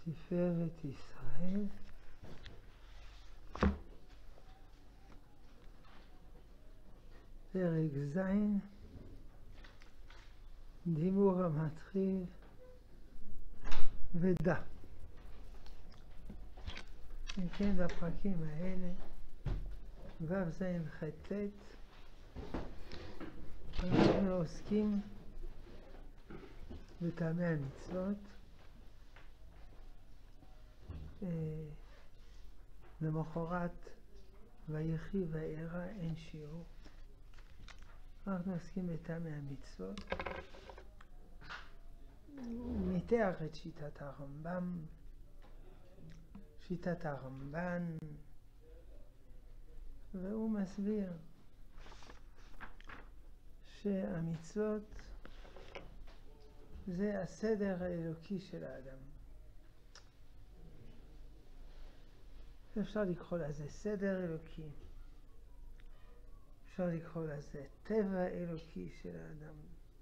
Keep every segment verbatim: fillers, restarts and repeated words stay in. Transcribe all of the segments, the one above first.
תפארת ישראל. פרק ז', דיבור המתחיל ודע. אם כן, בפרקים האלה, ו' ז' ח' ט', אנחנו עוסקים בטעמי המצוות. למחרת ויחי וירא אין שיעור. אנחנו עוסקים בטעמי המצוות. הוא ניתח את שיטת הרמב"ם, שיטת הרמב"ן, והוא מסביר שהמצוות זה הסדר האלוקי של האדם. אפשר לקרוא לזה סדר אלוקי, אפשר לקרוא לזה טבע אלוקי של האדם,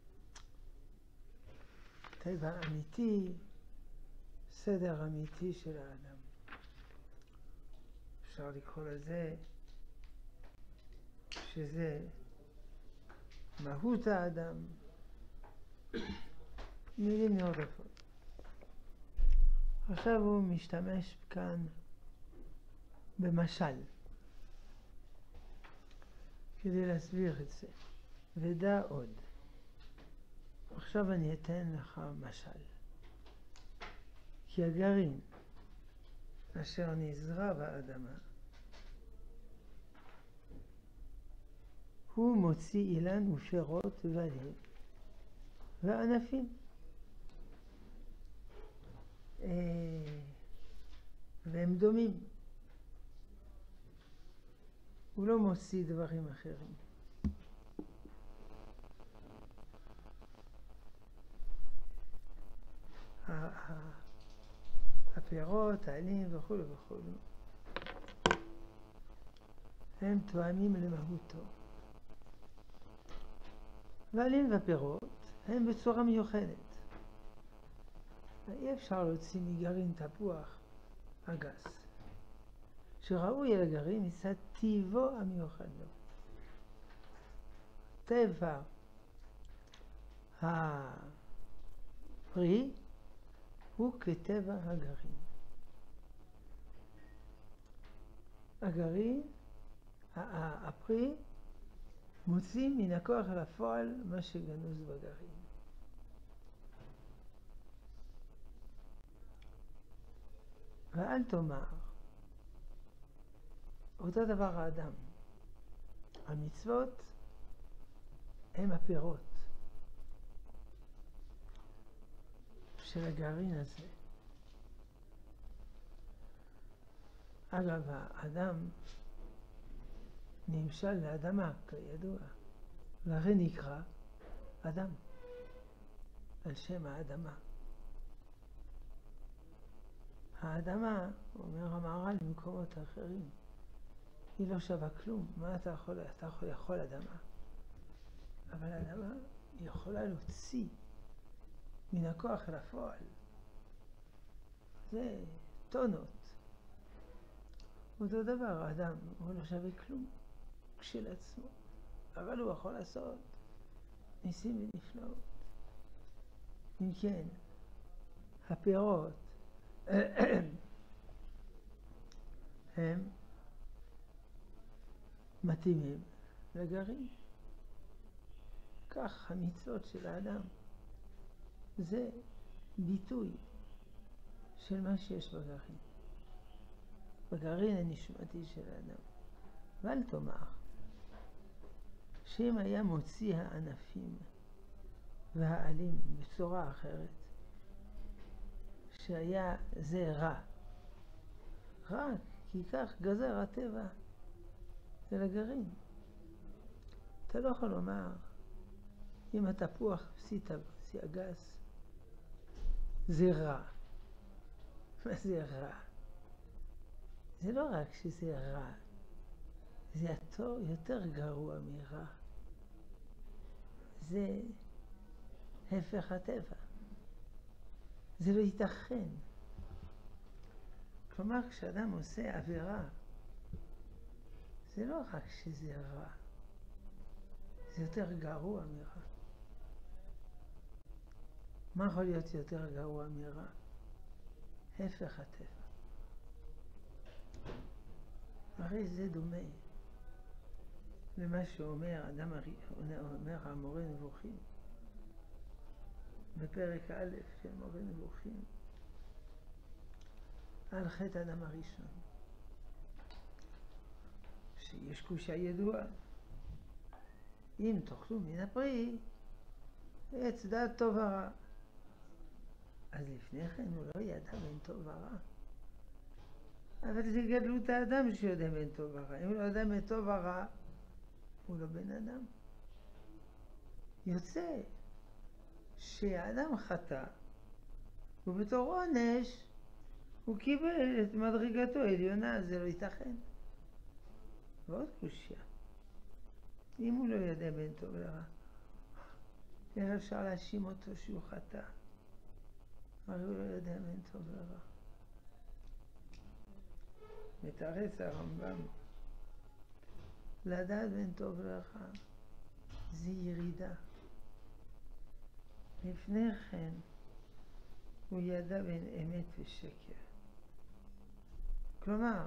טבע אמיתי, סדר אמיתי של האדם. אפשר לקרוא לזה שזה מהות האדם, מילים נרדפות. עכשיו הוא משתמש כאן במשל כדי להסביר את זה. ודע עוד. עכשיו אני אתן לך משל. כי הגרעין אשר נזרע באדמה הוא מוציא אילן ופירות ועלים וענפים, והם דומים. הוא לא מוציא דברים אחרים. הפירות, העלים וכו' וכו' הם תואמים למהותו. והעלים והפירות הם בצורה מיוחדת. אי אפשר להוציא מגרעין תפוח אגס, שראוי אל הגרעין מצד טיבו המיוחד לו. טבע הפרי הוא כטבע הגרעין. הגרעין, הפרי, מוציא מן הכוח אל הפועל מה שגנוז בגרעין. ואל תאמר, אותו דבר האדם. המצוות הם הפירות של הגרעין הזה. אגב, האדם נמשל לאדמה, כידוע, והרי נקרא אדם, על שם האדמה. האדמה, אומר המהר"ל במקומות אחרים, היא לא שווה כלום. מה אתה יכול? אתה יכול לאכול אדמה, אבל האדמה יכולה להוציא מן הכוח אל הפועל. זה טונות. אותו דבר, האדם הוא לא שווה כלום כשלעצמו, אבל הוא יכול לעשות ניסים ונפלאות. אם כן, הפירות הם מתאימים לגרעין. כך המצוות של האדם זה ביטוי של מה שיש בגרעין, בגרעין הנשמתי של האדם. ואל תאמר שאם היה מוציא הענפים והעלים בצורה אחרת, שהיה זה רע, רע כי כך גזר הטבע זה לגרעין. אתה לא יכול לומר, אם התפוח פסיטה סיאגס זה רע. מה זה רע? זה לא רק שזה רע, זה יותר גרוע מרע. זה הפך הטבע. זה לא ייתכן כלומר, כשאדם עושה עבירה, זה לא רק שזה רע, זה יותר גרוע מרע. מה יכול להיות יותר גרוע מרע? הפך הטבע. הרי זה דומה למה שאומר אדם, אומר המורה נבוכים בפרק א' של מורה נבוכים על חטא האדם הראשון, שיש קושיה ידועה, אם תאכלו מן הפרי עץ דעת טוב ורע. אז לפני כן הוא לא ידע בין טוב ורע, אבל זה גדלות האדם שיודע בין טוב ורע. אם הוא לא יודע בין טוב ורע, הוא לא בן אדם. יוצא שהאדם חטא, ובתור עונש הוא קיבל את מדרגתו העליונה. זה לא ייתכן. ועוד קושיה, אם הוא לא יודע בין טוב ורע, איך אפשר להאשים אותו שהוא חטא? הרי הוא לא יודע בין טוב ורע. מתרץ הרמב"ם, לדעת בין טוב ורע זה ירידה. לפני כן הוא ידע בין אמת ושקר. כלומר,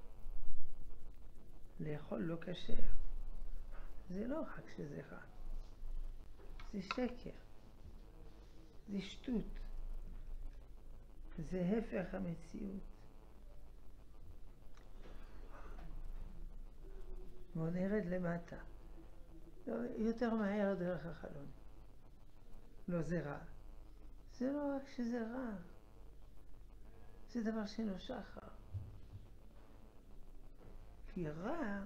לאכול לא כשר, זה לא רק שזה רע, זה שקר, זה שטות, זה הפך המציאות. בואו נרד למטה, לא, יותר מהר דרך החלון. לא, זה רע. זה לא רק שזה רע, זה דבר שאין לו שחר. כי רע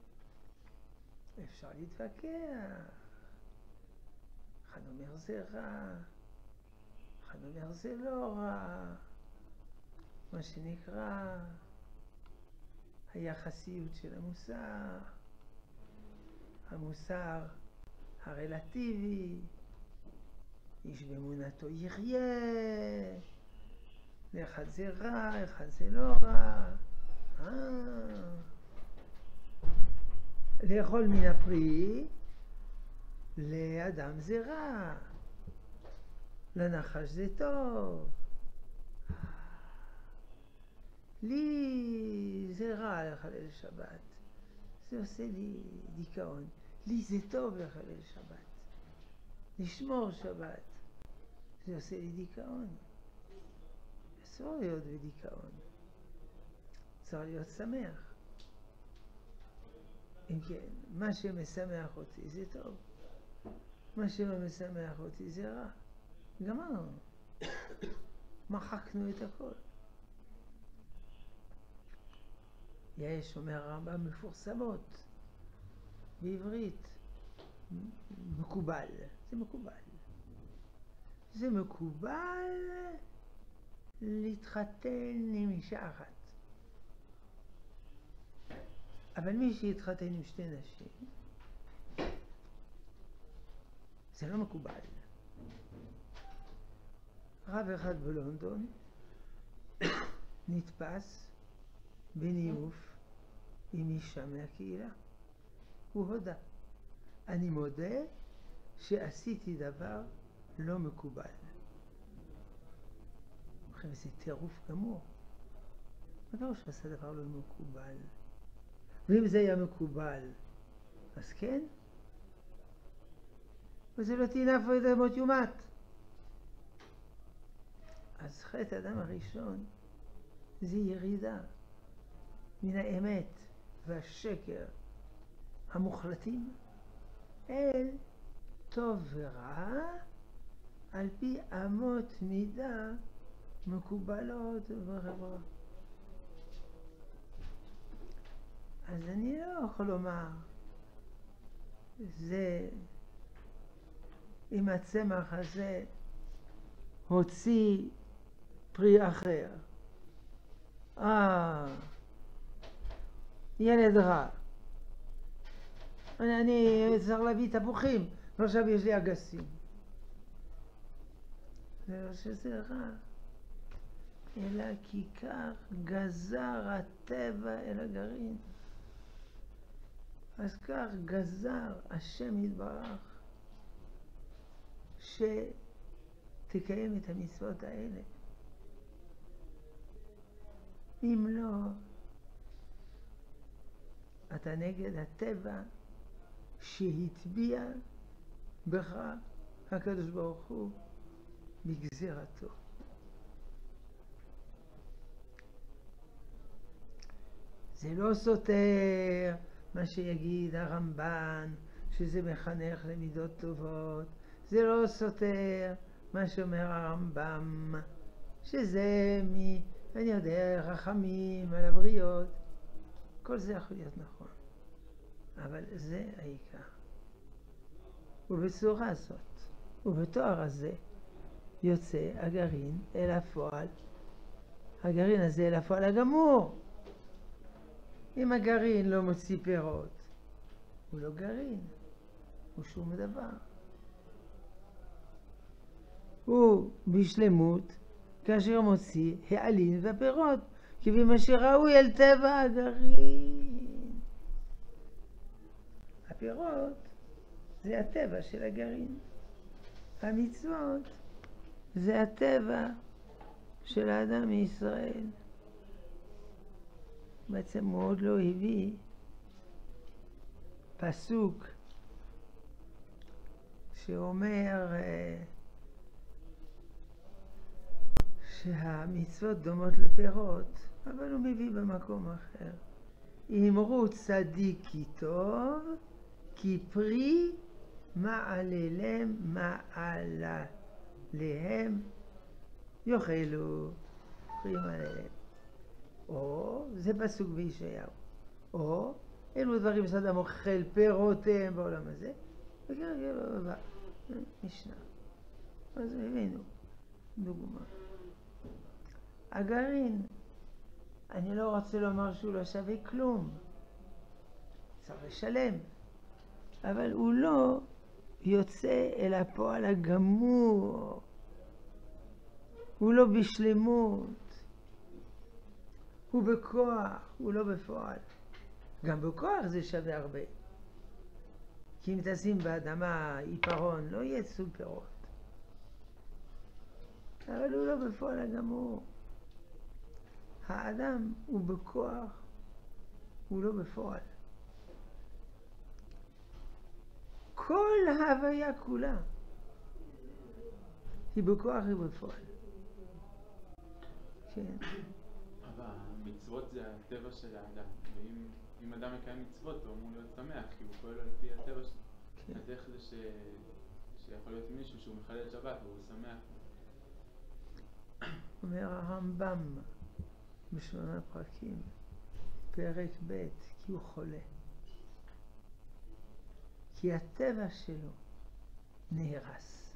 אפשר להתווכח. אחד אומר זה רע, אחד אומר זה לא רע. מה שנקרא היחסיות של המוסר, המוסר הרלטיבי, איש באמונתו יחיה, לאחד זה רע, אחד זה לא רע. אה. לאכול מן הפרי לאדם זה רע, לנחש זה טוב, לי זה רע לחלל שבת, זה עושה לי דיכאון. לי זה טוב לחלל שבת, לשמור שבת, זה עושה לי דיכאון. אסור להיות בדיכאון, צריך להיות שמח. אם כן, מה שמשמח אותי זה טוב, מה שלא משמח אותי זה רע. גמרנו, מחקנו את הכל. יש, אומר הרמב"ם, מפורסמות בעברית, מקובל. זה מקובל. זה מקובל להתחתן עם אישה אחת. אבל מי שיתחתן עם שתי נשים, זה לא מקובל. רב אחד בלונדון נתפס בניאוף עם אישה מהקהילה. הוא הודה, אני מודה שעשיתי דבר לא מקובל. אחרי זה טירוף גמור. מה לא שעשה דבר לא מקובל? ואם זה היה מקובל, אז כן? וזה לא תינף את מות יומת. אז חטא האדם הראשון זה ירידה מן האמת והשקר המוחלטים אל טוב ורע על פי אמות מידה מקובלות בחברה. אז אני לא יכול לומר זה אם הצמח הזה הוציא פרי אחר, אה ילד רע, אני, אני צריך להביא תפוחים ועכשיו יש לי אגסים. זה לא שזה רע, אלא כי כך גזר הטבע אל הגרעין. אז כך גזר השם יתברך שתקיים את המצוות האלה. אם לא, אתה נגד הטבע שהטביע בך הקדוש ברוך הוא בגזירתו. זה לא סותר מה שיגיד הרמב"ן, שזה מחנך למידות טובות. זה לא סותר מה שאומר הרמב"ם, שזה מ... אני יודע, רחמים על הבריות. כל זה יכול להיות נכון. אבל זה העיקר. ובצורה הזאת, ובתואר הזה, יוצא הגרעין אל הפועל. הגרעין הזה אל הפועל הגמור. אם הגרעין לא מוציא פירות, הוא לא גרעין, הוא שום דבר. הוא בשלמות כאשר מוציא העלים והפירות, כפי מה שראוי אל טבע הגרעין. הפירות זה הטבע של הגרעין. המצוות זה הטבע של האדם מישראל. בעצם הוא עוד לא הביא פסוק שאומר שהמצוות דומות לפירות, אבל הוא מביא במקום אחר. אמרו צדיק כי טוב, כי פרי מעללם מעלליהם יאכלו. פרי מעללם. או, זה פסוק בישעיהו. או, אלו דברים שאדם אוכל פירותיהם בעולם הזה. וכרגע בבא, משנה. אז הבינו, דוגמה. הגרעין, אני לא רוצה לומר שהוא לא שווה כלום. צריך לשלם. אבל הוא לא יוצא אל הפועל הגמור. הוא לא בשלמות. הוא בכוח, הוא לא בפועל. גם בכוח זה שווה הרבה. כי אם תשים באדמה עיפרון, לא יצאו פירות. אבל הוא לא בפועל הגמור. האדם הוא בכוח, הוא לא בפועל. כל ההוויה כולה היא בכוח ובפועל. כן. אבל המצוות זה הטבע של האדם, ואם אם אדם מקיים מצוות הוא אמור להיות שמח, כי הוא פועל על פי הטבע שלו. כן. אז איך זה ש... שיכול להיות מישהו שהוא מחלל שבת והוא שמח? אומר הרמב"ם בשמונה פרקים, פרק ב', כי הוא חולה. כי הטבע שלו נהרס.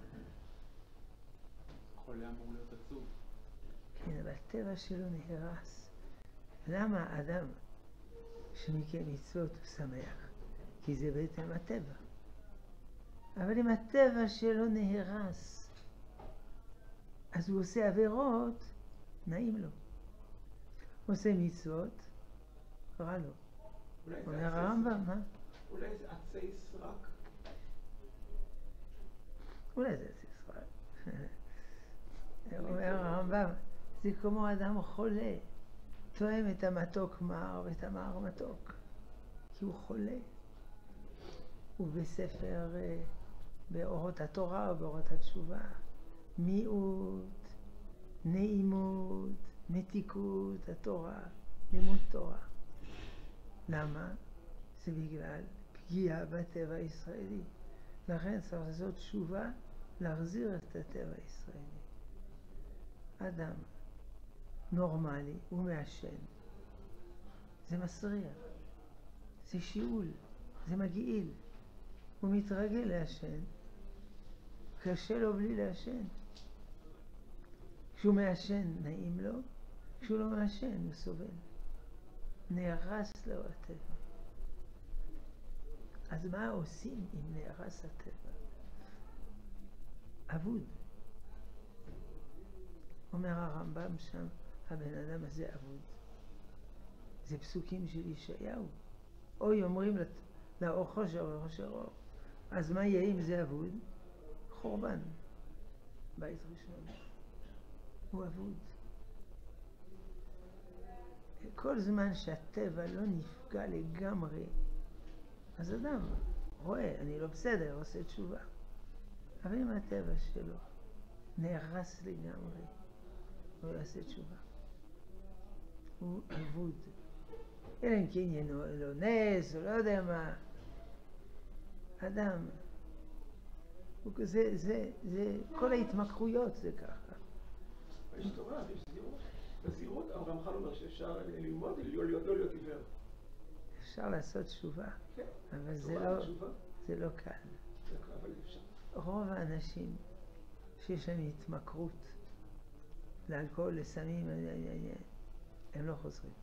חולה אמור להיות עצוב. כן, אבל הטבע שלו נהרס. למה האדם שמקיים מצוות הוא שמח? כי זה בעצם הטבע. אבל אם הטבע שלו נהרס, אז הוא עושה עבירות, נעים לו. הוא עושה מצוות, רע לו. אומר הרמב"ם, מה? אולי זה עצי סרק? אולי זה עצי סרק. אומר הרמב"ם, זה כמו אדם חולה, תואם את המתוק מר ואת המר מתוק, כי הוא חולה. ובספר, באורות התורה או באורות התשובה, מיעוט, נעימות, מתיקות, התורה, לימוד תורה. למה? זה בגלל פגיעה בטבע הישראלי. לכן צריך לעשות תשובה להחזיר את הטבע הישראלי. אדם נורמלי, הוא מעשן. זה מסריח, זה שיעול, זה מגעיל. הוא מתרגל לעשן, קשה לו בלי לעשן. כשהוא מעשן נעים לו, כשהוא לא מעשן הוא סובל. נהרס לו הטבע. אז מה עושים אם נהרס הטבע? אבוד. אומר הרמב"ם שם, הבן אדם הזה אבוד. זה פסוקים של ישעיהו. אוי אומרים לת... לאור חושר וחושר אור. אז מה יהיה אם זה אבוד? חורבן. בית ראשון. הוא אבוד. כל זמן שהטבע לא נפגע לגמרי, אז אדם רואה, אני לא בסדר, עושה תשובה. אבל אם הטבע שלו נהרס לגמרי, הוא יעשה תשובה. הוא אבוד. אלא אם כן יהיה לו נס, או לא יודע מה. אדם, הוא כזה, זה, זה, כל ההתמקחויות זה ככה. יש תורה, יש זהירות. בזהירות הרמח"ל אומר שאפשר ללמוד לא להיות עיוור. אפשר לעשות תשובה, כן. אבל זה לא, זה לא קל. זה קל, אבל אפשר. רוב האנשים שיש להם התמכרות לאלכוהול, לסמים, הם לא חוזרים.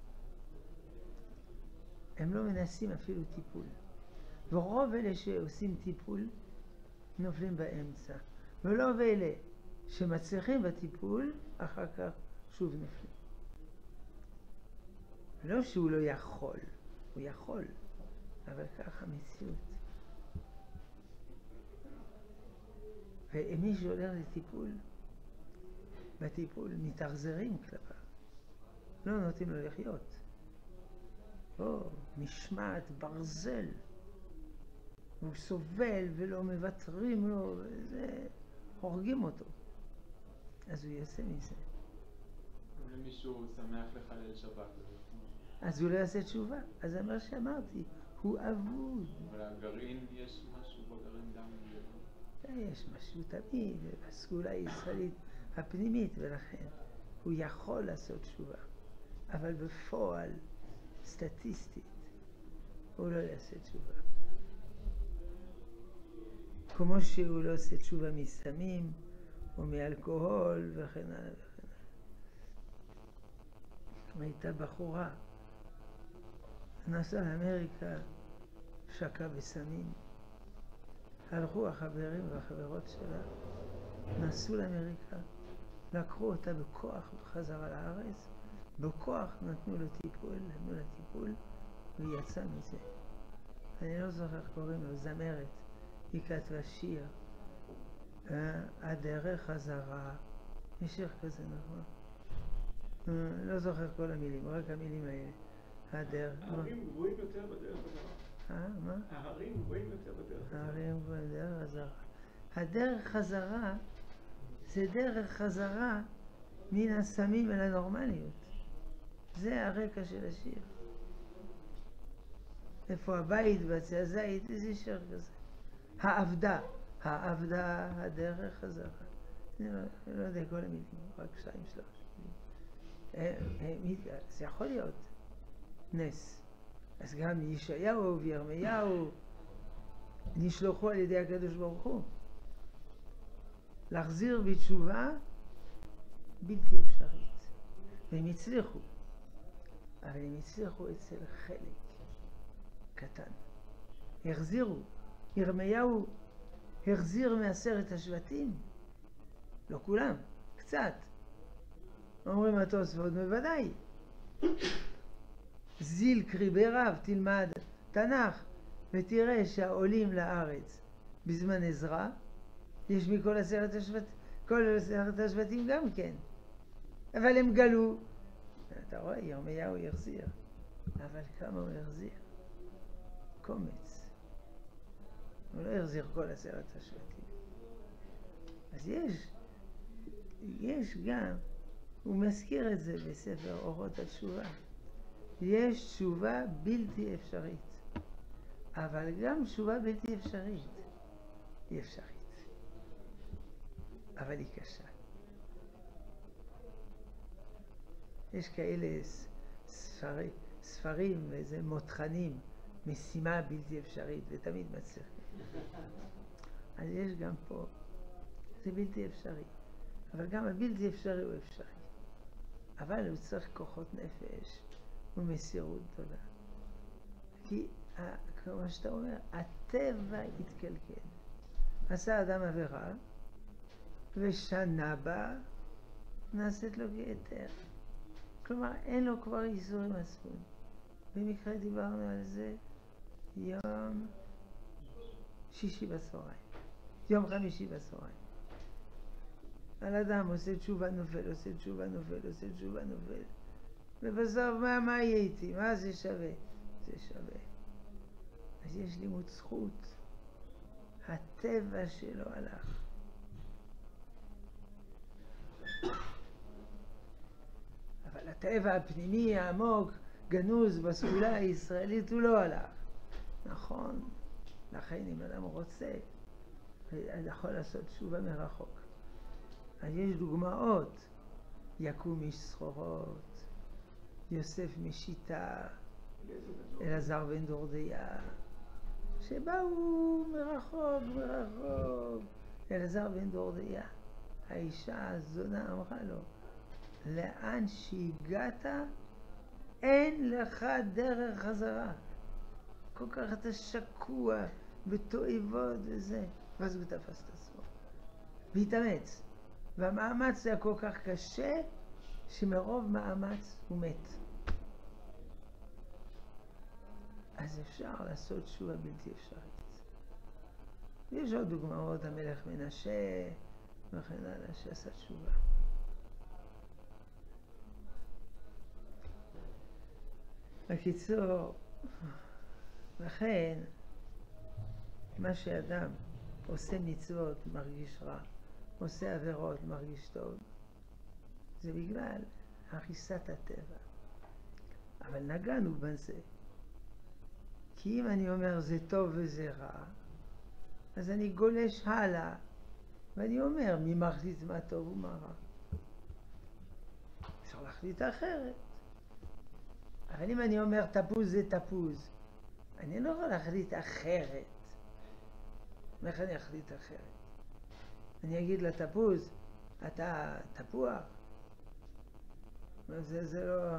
הם לא מנסים אפילו טיפול. ורוב אלה שעושים טיפול נופלים באמצע. ולא אלה שמצליחים בטיפול, אחר כך שוב נופלים. לא שהוא לא יכול, הוא יכול, אבל ככה מציאות. ומי שהולך לטיפול, בטיפול מתאכזרים כלפיו. לא נותנים לו לחיות. או, משמעת ברזל. הוא סובל ולא מוותרים לו, וזה, הורגים אותו. אז הוא יעשה מזה. אם מישהו שמח לחלל שבת. אז הוא לא יעשה תשובה. אז זה מה שאמרתי, הוא אבוד. אבל הגרעין, יש משהו בגרעין גם... יש משהו תמיד, בסגולה הישראלית הפנימית, ולכן הוא יכול לעשות תשובה. אבל בפועל, סטטיסטית, הוא לא יעשה תשובה. כמו שהוא לא עושה תשובה מסמים, או מאלכוהול, וכן הלאה וכן הלאה. הייתה בחורה, נסעה לאמריקה, שקעה בסמים. הלכו החברים והחברות שלה, נסעו לאמריקה, לקחו אותה בכוח בחזרה לארץ, בכוח נתנו לו טיפול, נתנו לה טיפול, והיא יצאה מזה. אני לא זוכר איך קוראים לו, זמרת, היא כתבה שיר, הדרך חזרה, יש שיר כזה, נכון? לא זוכר כל המילים, רק המילים האלה. הדרך... ההרים גבוהים יותר בדרך חזרה. אה, מה? ההרים גבוהים יותר בדרך חזרה. ההרים גבוהים בדרך חזרה. הדרך חזרה זה דרך חזרה מן הסמים אל הנורמליות. זה הרקע של השיר. איפה הבית בצע הזית, איזה שיר כזה. העבדה, העבדה, הדרך חזרה. אני לא, אני לא יודע כל המילים, רק שתיים שלוש מילים. זה יכול להיות נס. אז גם ישעיהו וירמיהו נשלחו על ידי הקדוש ברוך הוא. להחזיר בתשובה בלתי אפשרית. והם הצליחו. אבל הם הצליחו אצל חלק קטן. החזירו. ירמיהו החזיר מעשרת השבטים. לא כולם, קצת. אומרים התוספות, בוודאי. זיל קריבי רב, תלמד תנ"ך, ותראה שהעולים לארץ בזמן עזרא, יש מכל עשרת השבטים, כל עשרת השבטים גם כן. אבל הם גלו. אתה רואה, ירמיהו יחזיר. אבל כמה הוא יחזיר? קומץ. הוא לא יחזיר כל עשרת השבטים. אז יש, יש גם, הוא מזכיר את זה בספר אורות התשובה. יש תשובה בלתי אפשרית. אבל גם תשובה בלתי אפשרית היא אפשרית. אבל היא קשה. יש כאלה ספרים, ספרים ואיזה מותחנים, משימה בלתי אפשרית, ותמיד מצליחים. אז יש גם פה, זה בלתי אפשרי. אבל גם הבלתי אפשרי הוא אפשרי. אבל הוא צריך כוחות נפש ומסירות גדולה. כי, כמו שאתה אומר, הטבע התקלקל. עשה אדם עבירה, ושנה בה נעשית לו כהיתר. כלומר, אין לו כבר איסורי מצפון. במקרה דיברנו על זה יום שישי בצהריים, יום חמישי בצהריים. על אדם עושה תשובה נופל, עושה תשובה נופל, עושה תשובה נופל. ובסוף, מה, מה יהיה איתי? מה זה שווה? זה שווה. אז יש לימוד זכות. הטבע שלו הלך. אבל הטבע הפנימי העמוק, גנוז בסגולה הישראלית, הוא לא הלך. נכון. לכן אם אדם רוצה, יכול לעשות תשובה מרחוק. אז יש דוגמאות. יקום איש סחורות, יוסף משיטה, אלעזר בן דורדיה, שבאו מרחוק, מרחוק. אלעזר בן דורדיה, האישה הזונה אמרה לו, לאן שהגעת, אין לך דרך חזרה. כל כך אתה שקוע בתועבות וזה. ואז הוא תפס את עצמו. והתאמץ. והמאמץ היה כל כך קשה, שמרוב מאמץ הוא מת. אז אפשר לעשות תשובה בלתי אפשרית. יש עוד דוגמאות, המלך מנשה, וכן הלאה, שעשה תשובה. בקיצור, לכן, מה שאדם עושה מצוות מרגיש רע, עושה עבירות מרגיש טוב, זה בגלל הריסת הטבע. אבל נגענו בזה. כי אם אני אומר זה טוב וזה רע, אז אני גולש הלאה, ואני אומר מי מחליט מה טוב ומה רע. אפשר להחליט אחרת. אבל אם אני אומר תפוז זה תפוז, אני לא יכול להחליט אחרת. איך אני אחליט אחרת? אני אגיד לתפוז, אתה תפוח? זה, זה לא...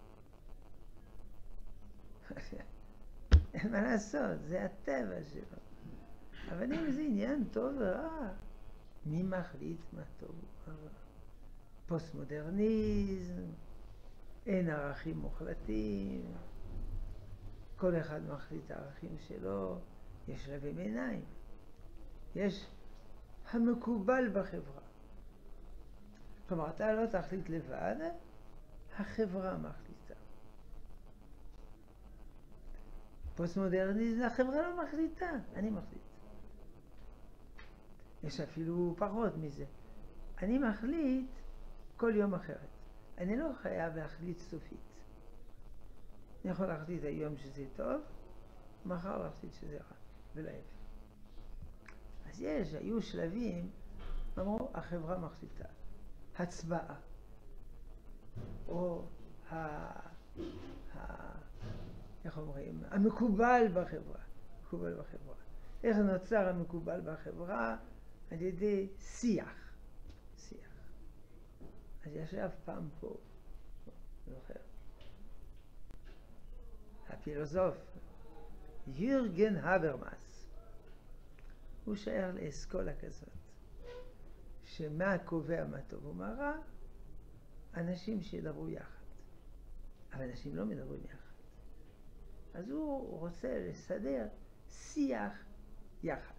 אין מה לעשות, זה הטבע שלו. אבל אם זה עניין טוב ורע, מי מחליט מה טוב ומה רע? פוסט-מודרניזם, אין ערכים מוחלטים, כל אחד מחליט הערכים שלו, יש רבי ביניים. יש המקובל בחברה. כלומר, אתה לא תחליט לבד, החברה מחליטה. פוסט-מודרניזם, החברה לא מחליטה, אני מחליט. יש אפילו פחות מזה. אני מחליט כל יום אחרת. אני לא חייב להחליט סופית. אני יכול להחליט היום שזה טוב, מחר להחליט שזה רע, ולהפך. אז יש, היו שלבים, אמרו, החברה מחליטה. הצבעה. או ה... ה... איך אומרים? המקובל בחברה. מקובל בחברה. איך נוצר המקובל בחברה? על ידי שיח. שיח. אז ישב פעם פה, זוכר, הפילוסוף יורגן הברמאס. הוא שייך לאסכולה כזאת, שמה קובע מה טוב ומה רע? אנשים שידברו יחד. אבל אנשים לא מדברים יחד. אז הוא רוצה לסדר שיח יחד.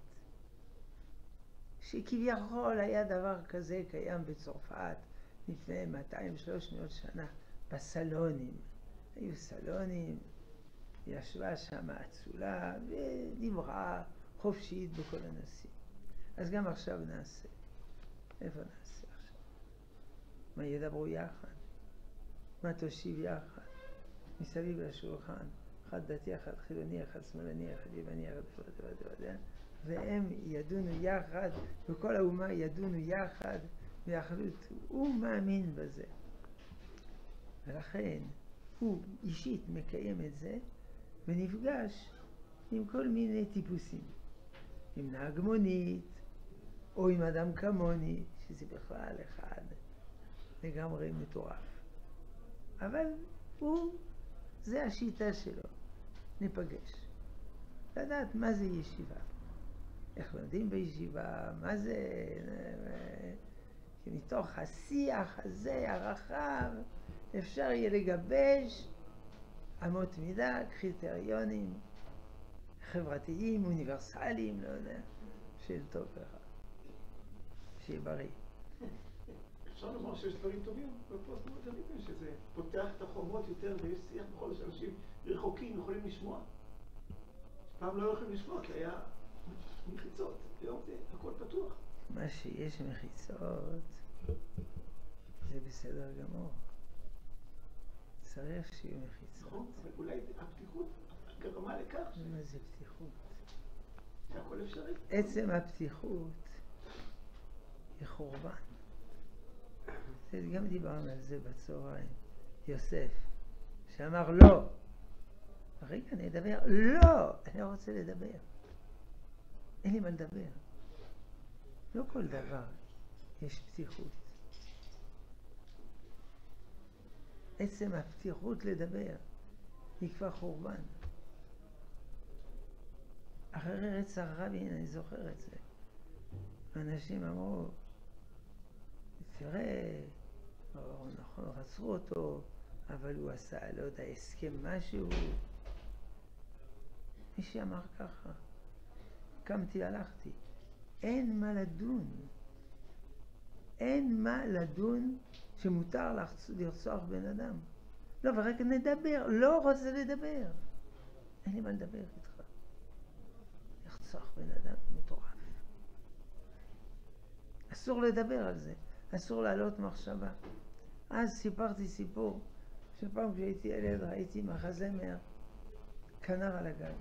שכביכול היה דבר כזה קיים בצרפת לפני מאתיים שלוש מאות שנה, בסלונים. היו סלונים, ישבה שם אצולה ודיברה חופשית בכל הנושאים. אז גם עכשיו נעשה. איפה נעשה עכשיו? מה ידברו יחד? מה תושיב יחד? מסביב לשולחן. אחד דתי, אחד חילוני, אחד שמאלני, אחד יווני, אחד וואדה וואדה, והם ידונו יחד, וכל האומה ידונו יחד, ויחליטו. הוא מאמין בזה. ולכן הוא אישית מקיים את זה, ונפגש עם כל מיני טיפוסים. עם נהג מונית, או עם אדם כמוני, שזה בכלל אחד לגמרי מטורף. אבל הוא, זה השיטה שלו. ניפגש. לדעת מה זה ישיבה. איך לומדים בישיבה, מה זה... מתוך השיח הזה הרחב, אפשר יהיה לגבש אמות מידה, קריטריונים חברתיים, אוניברסליים, לא יודע, שיהיה טוב לך, שיהיה בריא. אפשר לומר שיש דברים טובים בפוסט-מודרניזם, שזה פותח את החומות יותר ויש שיח בכל שאנשים רחוקים יכולים לשמוע. פעם לא יכולים לשמוע כי היה מחיצות, היום זה הכל פתוח. מה שיש מחיצות זה בסדר גמור. צריך שיהיו מחיצות. נכון, אבל אולי הפתיחות גרמה לכך ש... מה זה פתיחות? שהכל אפשרי. עצם הפתיחות היא חורבן. גם דיברנו על זה בצהריים. יוסף, שאמר לא. רגע, נדבר. לא! אני לא רוצה לדבר. אין לי מה לדבר. לא כל דבר יש פתיחות. עצם הפתיחות לדבר היא כבר חורבן. אחרי רצח רבין, אני זוכר את זה. אנשים אמרו, תראה, או נכון, רצו אותו, אבל הוא עשה, לא יודע, הסכם משהו. מי שאמר ככה, קמתי, הלכתי. אין מה לדון. אין מה לדון שמותר לרצוח בן אדם. לא, ורק נדבר. לא רוצה לדבר. אין לי מה לדבר איתך. לרצוח בן אדם מטורף. אסור לדבר על זה. אסור להעלות מחשבה. אז סיפרתי סיפור שפעם כשהייתי ילד ראיתי מחזמר כנר על הגג.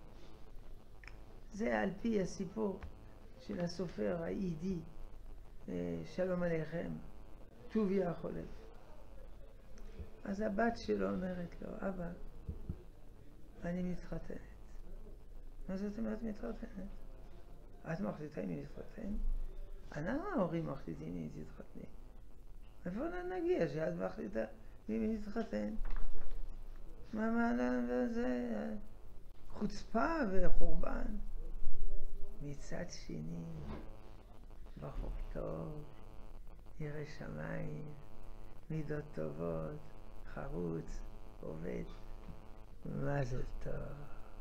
זה על פי הסיפור של הסופר האידי, שלום עליכם, טוביה החולף. אז הבת שלו אומרת לו, אבא, אני מתחתנת. מה זאת אומרת מתחתנת? את מחליטה אם היא מתחתן? אנחנו ההורים מחליטים אם היא תתחתני. איפה נגיע שאת מחליטה אם היא תתחתן? מה מעלה וזה? חוצפה וחורבן. מצד שני, בחור טוב, ירא שמיים, מידות טובות, חרוץ, עובד. מה זה טוב?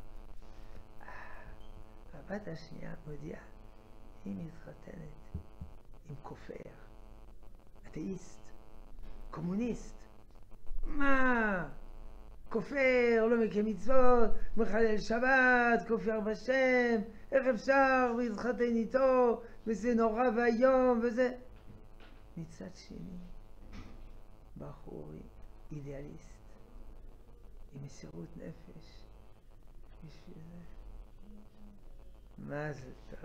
הבת השנייה מודיעה, היא מתחתנת עם כופר, אתאיסט, קומוניסט. מה? כופר, לא מקיים מצוות, מחלל שבת, כופר בשם, איך אפשר להתחתן איתו, וזה נורא והיום, וזה... מצד שני, בחור אידיאליסט, עם מסירות נפש, בשביל זה. מה זה טוב?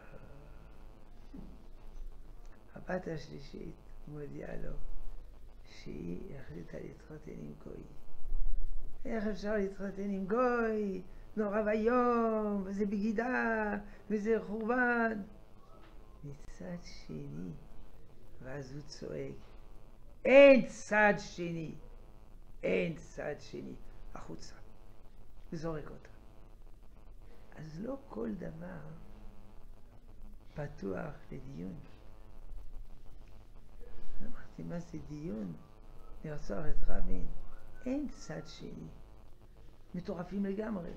הבת השלישית מודיעה לו שהיא החליטה להתחתן עם גוי. איך אפשר להתחתן עם גוי? נורא והיום, וזה בגידה, וזה חורבן. מצד שני, ואז הוא צועק, אין צד שני, אין צד שני, החוצה, וזורק אותה. אז לא כל דבר פתוח לדיון. אמרתי, מה זה דיון? לרצוח את רבין. אין צד שני. מטורפים לגמרי.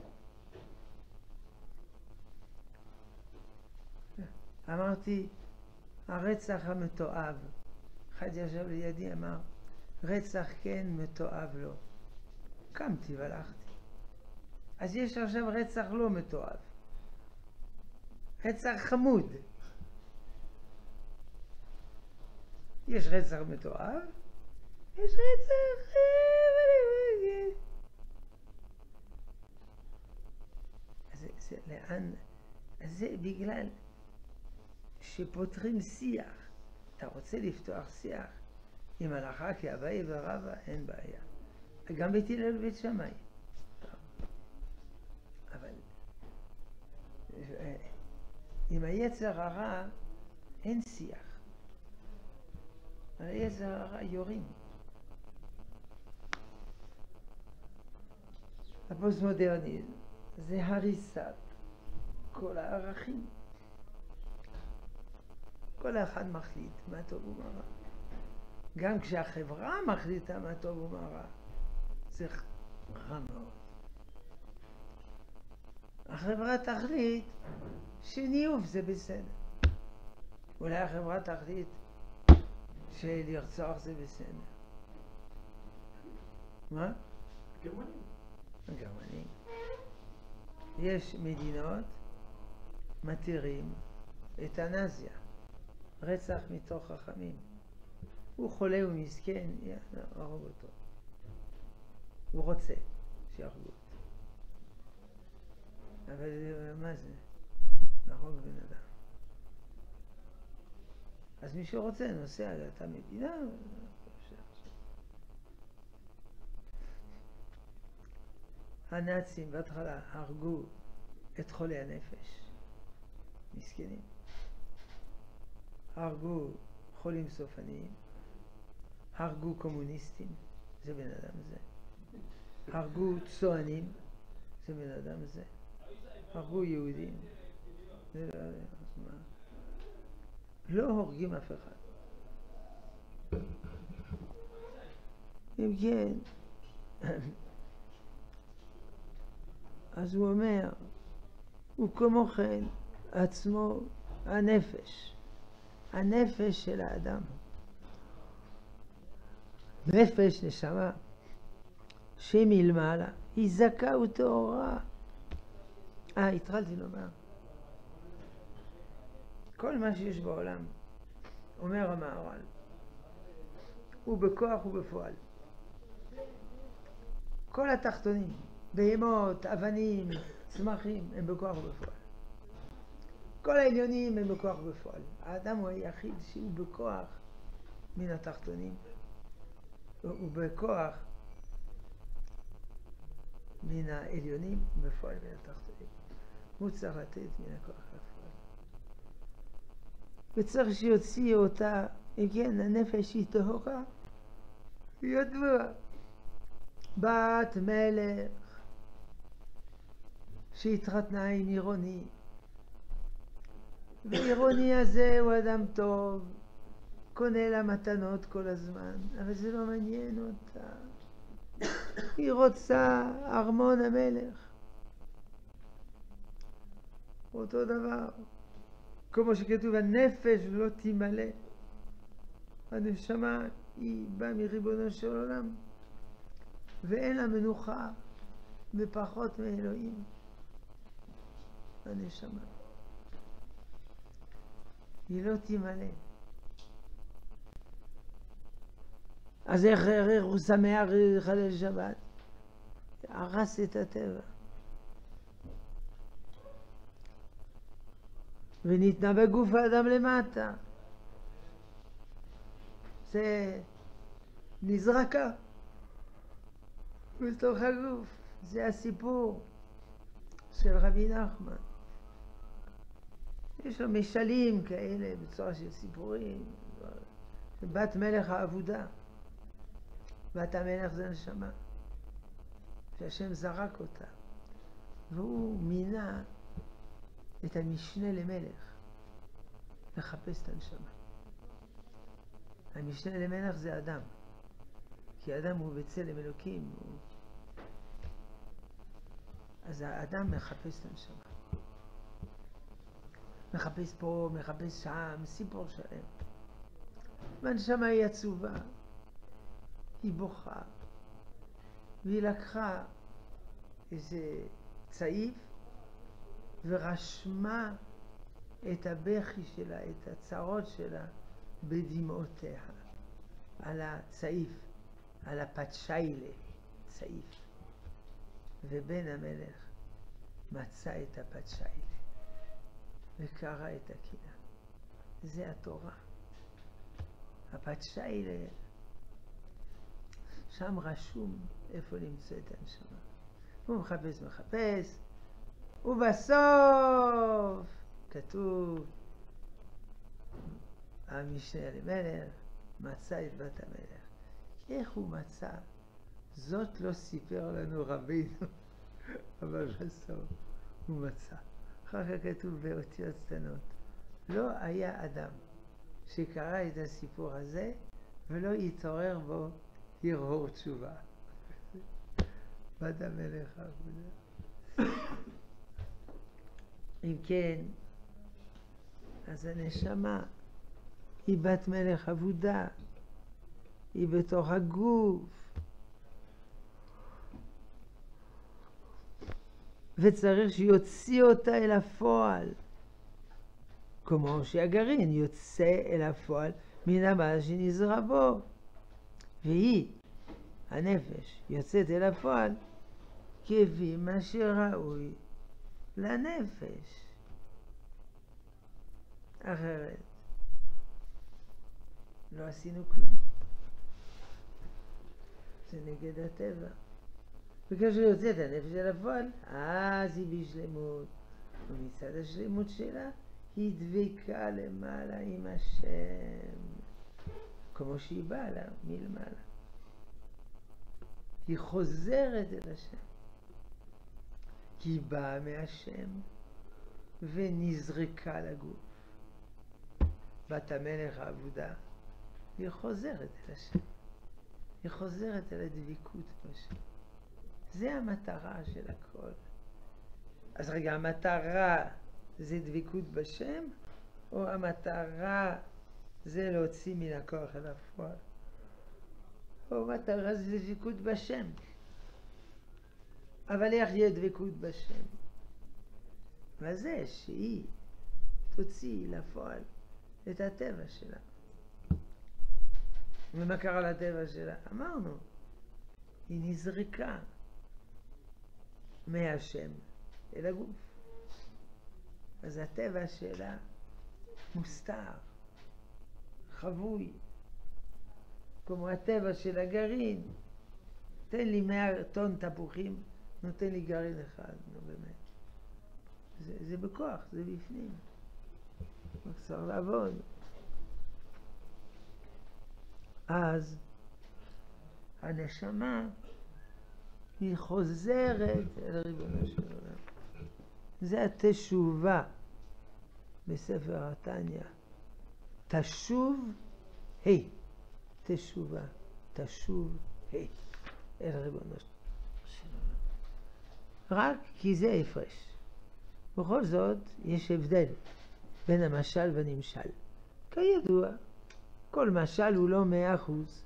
אמרתי, הרצח המתועב. אחד ישב לידי, אמר, רצח כן, מתועב לא. קמתי והלכתי. אז יש עכשיו רצח לא מתועב. רצח חמוד. יש רצח מתועב, יש רצח... אז זה לאן? אז זה בגלל שפותרים שיח. אתה רוצה לפתוח שיח עם הלכה כאביי ורבא, אין בעיה. גם בית הלל ובית שמאי. אבל עם היצר הרע אין שיח. היצר הרע יורים. הפוסט-מודרניזם זה הריסת כל הערכים. כל אחד מחליט מה טוב ומה רע. גם כשהחברה מחליטה מה טוב ומה רע, זה רע מאוד. החברה תחליט שניאוף זה בסדר. אולי החברה תחליט שלרצוח זה בסדר. מה? גרמנים. הגרמנים. יש מדינות מתירים אתנזיה, רצח מתוך חכמים. הוא חולה ומסכן, יאללה, הרוג אותו. הוא רוצה שיהרגו אותו. אבל מה זה? להרוג בן אדם. אז מי שרוצה נוסע לאותה מדינה, הנאצים בהתחלה הרגו את חולי הנפש, מסכנים. הרגו חולים סופניים, הרגו קומוניסטים, זה בן אדם זה. הרגו צוענים, זה בן אדם זה. הרגו יהודים, זה לא... אז מה? לא הורגים אף אחד. אם כן, אז הוא אומר, הוא כמו כן עצמו הנפש, הנפש של האדם. נפש, נשמה, שמלמעלה, היא זכה וטהורה. אה, התחלתי לומר. כל מה שיש בעולם, אומר המהר"ל, הוא בכוח ובפועל. כל התחתונים, בהמות, אבנים, צמחים, הם בכוח ובפועל. כל העליונים הם בכוח ובפועל. האדם הוא היחיד שהוא בכוח מן התחתונים. הוא בכוח מן העליונים, בפועל מן התחתונים. הוא צריך לתת מן הכוח לפועל. וצריך שיוציא אותה, כן, הנפש היא טהורה, ידוע. בת מלך שהתחתנה עם עירוני, ועירוני הזה הוא אדם טוב, קונה לה מתנות כל הזמן, אבל זה לא מעניין אותה. היא רוצה ארמון המלך. אותו דבר, כמו שכתוב, הנפש לא תמלא. הנשמה היא באה מריבונו של עולם, ואין לה מנוחה בפחות מאלוהים. הנשמה היא לא תמלא. אז איך הוא שמח לחלל שבת? הרס את הטבע. וניתנה בגוף האדם למטה. זה נזרקה בתוך הגוף. זה הסיפור של רבי נחמן. יש לו משלים כאלה בצורה של סיפורים. בת מלך העבודה. בת המלך זה נשמה. שהשם זרק אותה. והוא מינה את המשנה למלך לחפש את הנשמה. המשנה למלך זה אדם. כי האדם הוא בצלם אלוקים. הוא... אז האדם מחפש את הנשמה. מחפש פה, מחפש שם, סיפור שלם. והנשמה היא עצובה. היא בוכה. והיא לקחה איזה צעיף ורשמה את הבכי שלה, את הצרות שלה, בדמעותיה. על הצעיף, על הפצ'יילה, צעיף. ובן המלך מצא את הפצ'יילה וקרא את הקינה. זה התורה. הפצ'יילה, שם רשום איפה למצוא את הנשמה. הוא מחפש, מחפש, ובסוף כתוב, המשנה למלך מצא את בת המלך. איך הוא מצא? זאת לא סיפר לנו רבינו, אבל בסוף הוא מצא. אחר כך כתוב באותיות קטנות, לא היה אדם שקרא את הסיפור הזה ולא יתעורר בו הרהור תשובה. בת המלך אבודה. אם כן, אז הנשמה היא בת מלך אבודה, היא בתוך הגוף, וצריך שיוציא אותה אל הפועל, כמו שהגרעין יוצא אל הפועל מן הבעל שנזרע בו, והיא, הנפש, יוצאת אל הפועל כפי מה שראוי לנפש. אחרת לא עשינו כלום, זה נגד הטבע. וכאשר יוצאת הנפש אל הפועל, אז היא בשלמות, ומצד השלמות שלה היא דבקה למעלה עם השם, כמו שהיא באה לה מלמעלה. היא חוזרת אל השם, כי היא באה מהשם ונזרקה לגוף. בת המלך האבודה, היא חוזרת אל השם, היא חוזרת אל הדביקות בשם. זה המטרה של הכל. אז רגע, המטרה זה דביקות בשם, או המטרה זה להוציא מן הכוח אל הפועל? או המטרה זה דביקות בשם. אבל איך יהיה דביקות בשם? וזה שהיא תוציא לפועל את הטבע שלה. ומה קרה לטבע שלה? אמרנו, היא נזרקה מהשם אל הגוף. אז הטבע שלה מוסתר, חבוי, כמו הטבע של הגרעין. תן לי מאה טון תפוחים, נותן לי גרעין אחד, נו באמת. זה, זה בכוח, זה בפנים. צריך לעבוד. אז הנשמה היא חוזרת אל ריבונו של עולם. זה התשובה בספר התניא. תשוב, היי, תשובה, תשוב, היי, אל ריבונו של עולם. רק כי זה הפרש. בכל זאת, יש הבדל בין המשל והנמשל. כידוע, כל משל הוא לא מאה אחוז.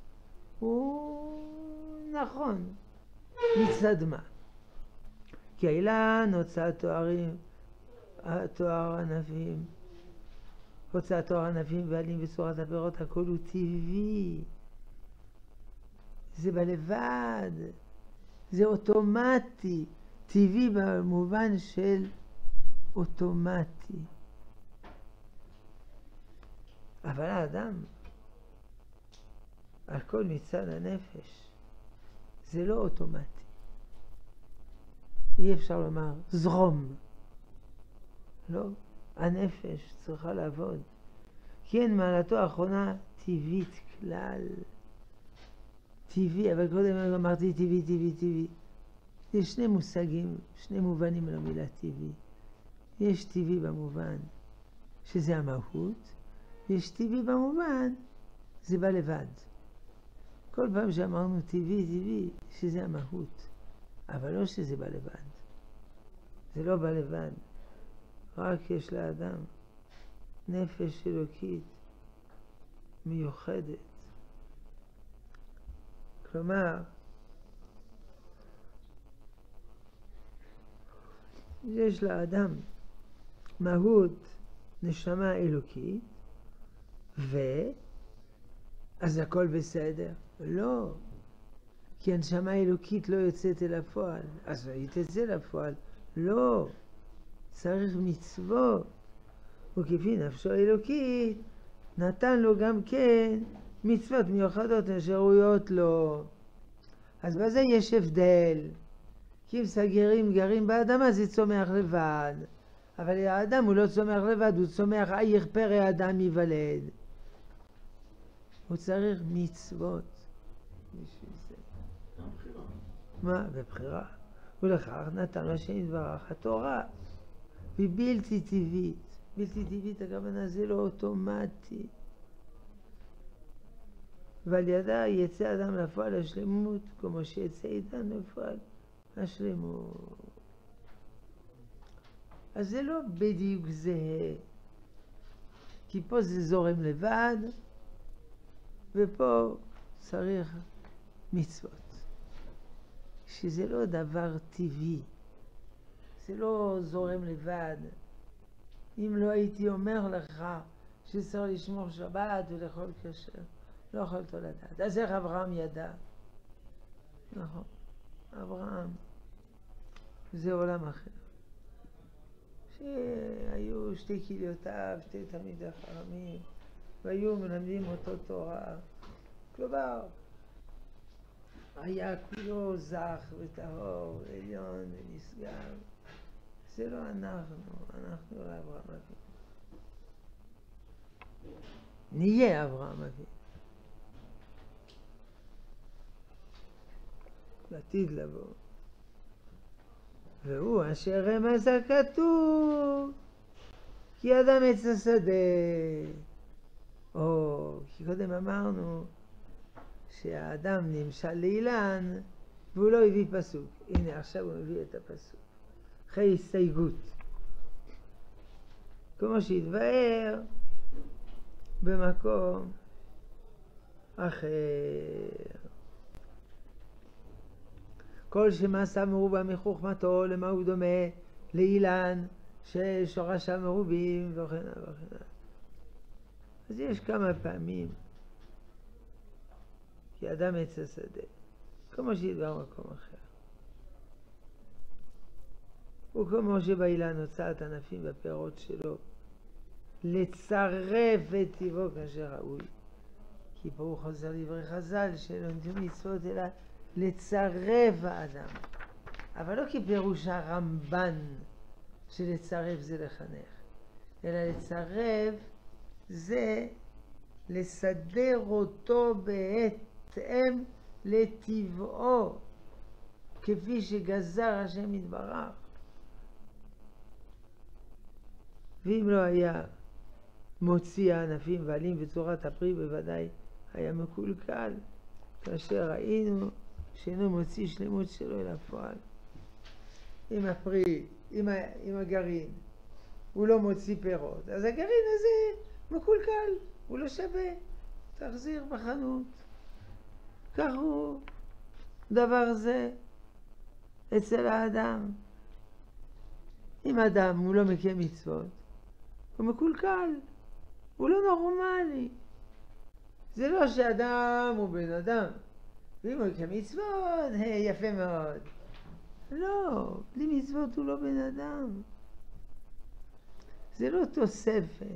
הוא נכון. מצד מה? כי האילן הוצא תוארים, תואר ענפים, הוצא תואר ענפים ועלים בצורת הפירות, הכל הוא טבעי. זה בלבד. זה אוטומטי. טבעי במובן של אוטומטי. אבל האדם, על כל מצד הנפש, זה לא אוטומטי. אי אפשר לומר זרום. לא, הנפש צריכה לעבוד. כן, מעלתו האחרונה טבעית כלל. טבעי, אבל קודם אמרתי טבעי, טבעי, טבעי. יש שני מושגים, שני מובנים למילה טבעי. יש טבעי במובן שזה המהות, יש טבעי במובן זה בא לבד. כל פעם שאמרנו טבעי, טבעי, שזה המהות, אבל לא שזה בא לבד. זה לא בא לבד. רק יש לאדם נפש אלוקית מיוחדת. כלומר, יש לאדם מהות נשמה אלוקית, ואז הכל בסדר. לא, כי הנשמה האלוקית לא יוצאת אל הפועל, אז היא תצא לפועל. לא, צריך מצוות, וכפי נפשו האלוקית נתן לו גם כן מצוות מיוחדות אשר לו. אז בזה יש הבדל. כי אם סגרים גרים באדמה זה צומח לבד, אבל האדם הוא לא צומח לבד, הוא צומח אייך פרא אדם ייוולד. הוא צריך מצוות בשביל זה. גם בחירה. מה? בבחירה. ולכך נתן לו שם יתברך התורה. היא בלתי טבעית. בלתי טבעית הכוונה זה לא אוטומטי. ועל ידה יצא אדם לפועל השלמות, כמו שיצא עידן לפועל השלמות. אז זה לא בדיוק זהה, כי פה זה זורם לבד, ופה צריך מצוות. שזה לא דבר טבעי, זה לא זורם לבד. אם לא הייתי אומר לך שצריך לשמור שבת ולאכול כשר, לא יכולת לדעת. אז איך אברהם ידע? נכון, אברהם זה עולם אחר. שהיו שתי קהיליותיו, שתי תלמידי חכמים, והיו מלמדים אותו תורה. כלומר, היה כולו זך וטהור, עליון ונשגב. זה לא אנחנו, אנחנו לא אברהם אבינו. נהיה אברהם אבינו. לעתיד לבוא. והוא אשר רמז הכתוב, כי אדם עץ השדה. או, כי קודם אמרנו שהאדם נמשל לאילן, והוא לא הביא פסוק. הנה, עכשיו הוא מביא את הפסוק. אחרי הסתייגות. כמו שהתבאר במקום אחר. כל שמעשה מרובה מחוכמתו, למה הוא דומה? לאילן ששורשיו מרובים וכן הלאה וכן הלאה. אז יש כמה פעמים כי אדם עץ השדה, כמו שהתבאר במקום אחר. וכמו שבאילן הוצאת ענפים בפירות שלו, לצרף את טבעו כאשר ראוי. כי פה הוא חוזר לדברי חז"ל שלא נתנו מצוות אלא לצרף האדם. אבל לא כפירוש הרמב"ן שלצרף זה לחנך, אלא לצרף זה לסדר אותו בהתאם לטבעו, כפי שגזר השם יתברך. ואם לא היה מוציא הענפים ועלים בצורת הפרי, בוודאי היה מקולקל, כאשר ראינו שאינו מוציא שלמות שלו אל הפועל. אם הפרי, אם, אם הגרעין, הוא לא מוציא פירות, אז הגרעין הזה מקולקל, הוא לא שווה, תחזיר בחנות. כך הוא דבר זה אצל האדם. אם אדם הוא לא מקיים מצוות, הוא מקולקל, הוא לא נורמלי. זה לא שאדם הוא בן אדם, ואם הוא מקיים מצוות, היי, יפה מאוד. לא, בלי מצוות הוא לא בן אדם. זה לא תוספת.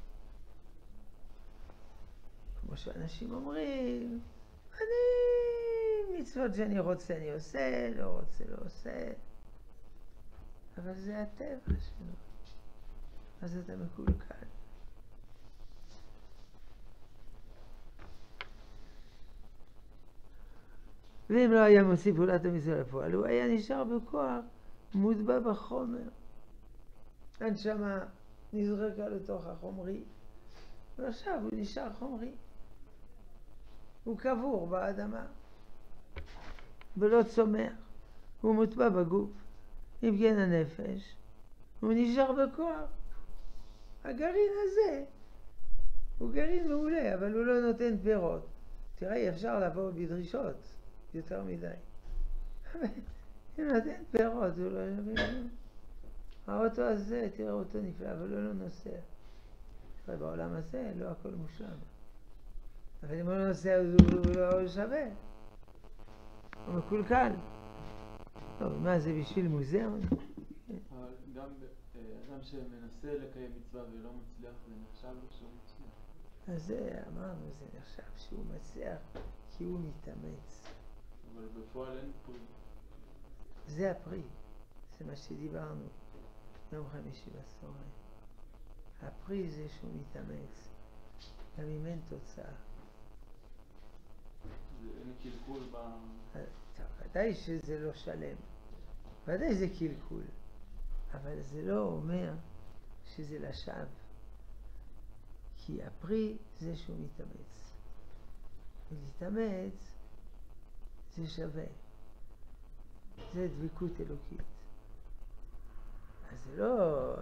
כמו שאנשים אומרים, אני מצוות שאני רוצה אני עושה, לא רוצה לא עושה. אבל זה הטבע שלו. אז אתה מקולקל. ואם לא היה מוסיף פעולת המצווה לפועל, הוא היה נשאר בכוח מוטבע בחומר. הנשמה נזרקה לתוך החומרי, ועכשיו הוא נשאר חומרי. הוא קבור באדמה, ולא צומח. הוא מוטבע בגוף. אם כן הנפש, הוא נשאר בכוח. הגרעין הזה הוא גרעין מעולה, אבל הוא לא נותן פירות. תראה, אפשר לבוא בדרישות יותר מדי. אם נותן פירות, הוא לא נותן. האוטו הזה, תראה אותו נפלא, אבל הוא לא נוסע. תראה, בעולם הזה לא הכל מושלם. אבל אם הוא לא נוסע, הוא לא שווה. הוא מקולקל. טוב, מה זה בשביל מוזיאון? אבל גם אדם שמנסה לקיים מצווה ולא מצליח, זה נחשב לו שהוא מצליח. אז זה, אמרנו, זה נחשב שהוא מצליח כי הוא מתאמץ. אבל בפועל אין פרי. זה הפרי, זה מה שדיברנו יום חמישי בצהריים. הפרי זה שהוא מתאמץ, גם אם אין תוצאה. זה אין קלקול ב... ודאי שזה לא שלם, ודאי זה קלקול, אבל זה לא אומר שזה לשווא, כי הפרי זה שהוא מתאמץ. ולהתאמץ זה שווה. זה דבקות אלוקית. אז זה לא...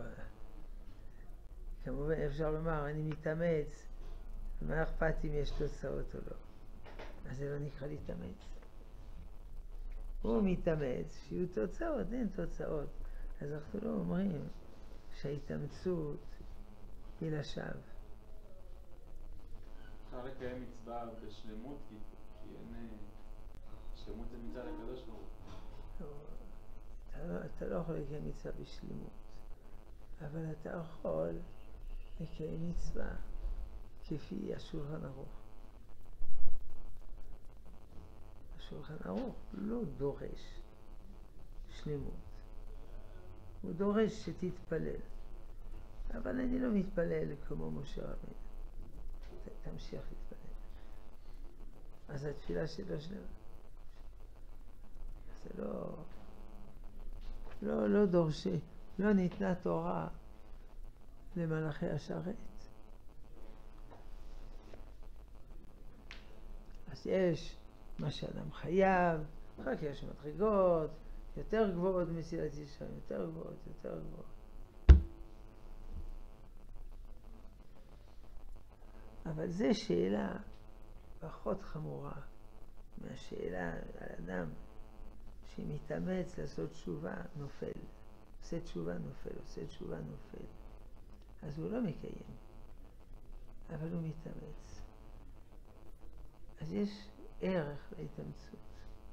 כמובן אפשר לומר, אני מתאמץ, מה אכפת אם יש תוצאות או לא. אז זה לא נקרא להתאמץ. הוא מתאמץ, שיהיו תוצאות, אין תוצאות. אז אנחנו לא אומרים שההתאמצות היא לשווא. אפשר לקיים מצווה בשלמות, כי אין... שלמות זה מצווה לקדוש ברוך הוא. אתה לא, אתה לא יכול לקיים מצווה בשלמות, אבל אתה יכול לקיים מצווה כפי השולחן ערוך. השולחן ערוך לא דורש שלמות, הוא דורש שתתפלל, אבל אני לא מתפלל כמו משה רבינו. תמשיך להתפלל, אז התפילה שלו שלמה. זה לא, לא, לא דורשי, לא ניתנה תורה למלאכי השרת. אז יש מה שאדם חייב, אחר כך יש מדרגות, יותר גבוהות מסילת ישרים, יותר גבוהות, יותר גבוהות. אבל זו שאלה פחות חמורה מהשאלה על אדם שמתאמץ לעשות תשובה, נופל. עושה תשובה, נופל. עושה תשובה, נופל. אז הוא לא מקיים, אבל הוא מתאמץ. אז יש ערך להתאמצות.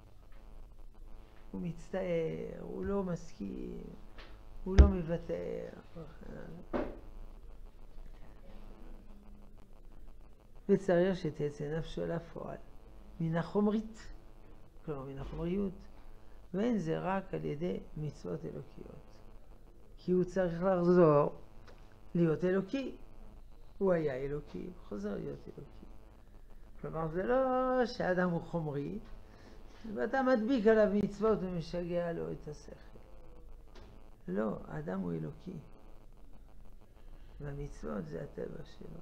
הוא מצטער, הוא לא מסכים, הוא לא מוותר. וצריך שתצא נפשו לפועל מן החומרית, כלומר מן החומריות. ואין זה רק על ידי מצוות אלוקיות. כי הוא צריך לחזור להיות אלוקי. הוא היה אלוקי, הוא חוזר להיות אלוקי. כלומר, זה לא שהאדם הוא חומרי, ואתה מדביק עליו מצוות ומשגע לו את השכל. לא, האדם הוא אלוקי. והמצוות זה הטבע שלו.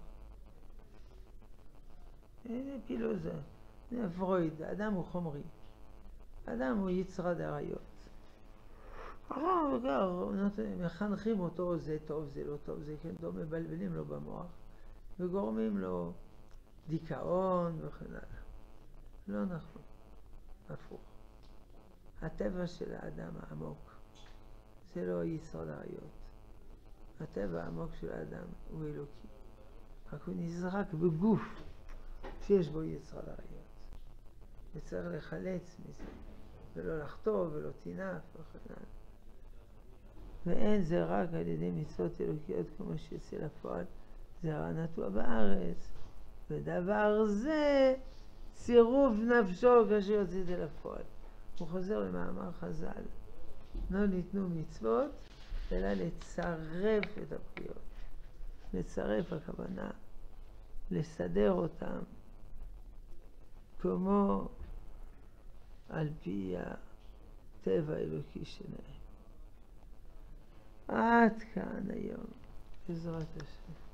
הנה פילוזה, זה פרויד, האדם הוא חומרי. האדם הוא יצר דאריות. מחנכים אותו, זה טוב, זה לא טוב, זה כן טוב, מבלבלים לו במוח, וגורמים לו דיכאון וכן הלאה. לא נכון, הפוך. הטבע של האדם העמוק, זה לא יצר דאריות. הטבע העמוק של האדם הוא אלוקי. רק הוא נזרק בגוף שיש בו יצר דאריות. וצריך לחלץ מזה. ולא לחטוא ולא תינף וכן הלאה. ואין זה רק על ידי מצוות אלוקיות כמו שיצא לפועל, זרע נטוע בארץ, ודבר זה צירוף נפשו כאשר יוצא את זה לפועל. הוא חוזר למאמר חז"ל, לא ניתנו מצוות אלא לצרף את הבריאות. לצרף הכוונה לסדר אותם כמו על פי הטבע האלוקי שלהם. עד כאן היום, בעזרת השם.